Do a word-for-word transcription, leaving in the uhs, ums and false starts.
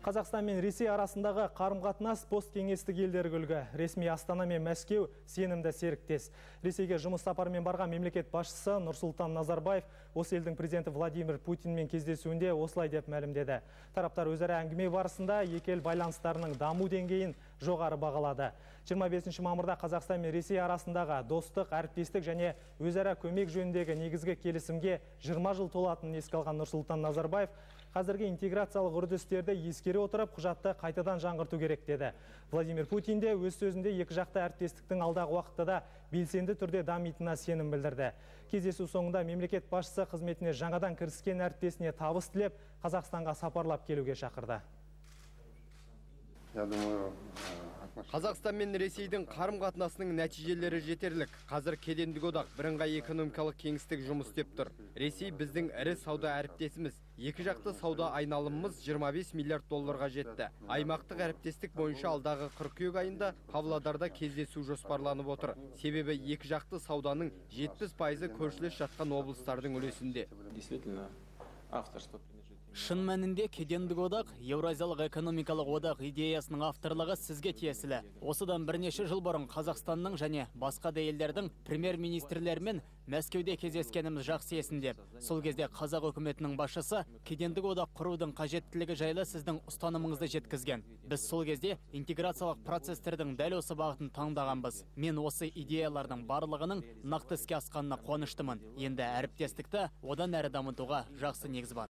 Қазақстан мен Ресей арасындағы қарым-қатынас посткеңестік елдерге үлгі. Ресми Астана мен Мәскеу сенімді серіктес. Ресейге жұмыс сапарымен барған мемлекет басшысы Нұрсұлтан Назарбаев осы елдің президенті Владимир Путинмен кездесуінде осылай деп мәлімдеді. Тараптар өзара әңгіме барысында екі ел байланыстарының даму деңгейін жоғары бағалады. жиырма бесінші мамырда Қазақстан мен Ресей арасындағы достық, әріптестік және өзара көмек жөніндегі негізгі келісімге жиырма жыл толатынын еске алған Нұрсұлтан Назарбаев қазіргі интеграциялық үрдістерді ескере отырып, құжатты қайтадан жаңғырту керек деді. Владимир Путин де өз сөзінде екі жақты әріптестіктің алдағы уақытта да белсенді түрде дамитынына сенім білдірді. Кездесу соңында мемлекет басшысы қызметіне жаңадан кіріскен әріптесіне табыс тілеп, Қазақстанға сапарлап келуге шақырды. Қазақстан мен Ресейдің қарым-қатынасының нәтижелері жетерлік. Қазір кедендік одақ бірыңғай экономикалық кеңістік жұмыс істеп тұр. Ресей біздің ірі сауда әріптесіміз. Екі жақты сауда айналымымыз жиырма бес миллиард долларға жетті. Аймақтық әріптестік бойынша алдағы қыркүйек айында Павлодарда кездесу жоспарланып отыр. Себебі екі жақты сауданың жетпіс пайызы көршілес жатқан облыстардың үлесінде. Шын мәнінде кедендік одақ, Еуразиялық экономикалық одақ идеясының авторлығы сізге тиесілі. Осыдан бірнеше жыл бұрын Қазақстанның және басқа да елдердің премьер-министрлерімен Мәскеуде кездескеніміз жақсы есімде. Сол кезде қазақ үкіметінің басшысы кедендік одақ құрудың қажеттілігі жайлы сіздің ұстанымыңызды жеткізген. Біз сол кезде интеграциялық процестердің дәл осы бағытын таңдағанбыз. Мен осы идеялардың барлығының нақты іске асқанына қуаныштымын. Енді әріптестікті одан әрі дамытуға жақсы негіз бар.